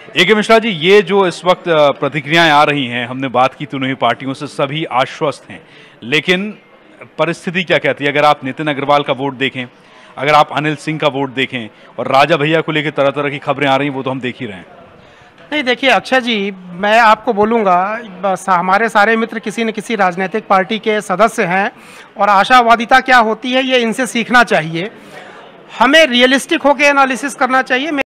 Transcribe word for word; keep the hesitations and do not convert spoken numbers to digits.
ए के मिश्रा जी, ये जो इस वक्त प्रतिक्रियाएं आ रही हैं, हमने बात की तीनों ही पार्टियों से, सभी आश्वस्त हैं, लेकिन परिस्थिति क्या कहती है? अगर आप नितिन अग्रवाल का वोट देखें, अगर आप अनिल सिंह का वोट देखें और राजा भैया को लेकर तरह तरह की खबरें आ रही हैं, वो तो हम देख ही रहे हैं। नहीं देखिए अक्षय जी, मैं आपको बोलूँगा, बस हमारे सारे मित्र किसी न किसी राजनीतिक पार्टी के सदस्य हैं और आशावादिता क्या होती है ये इनसे सीखना चाहिए। हमें रियलिस्टिक होकर एनालिसिस करना चाहिए।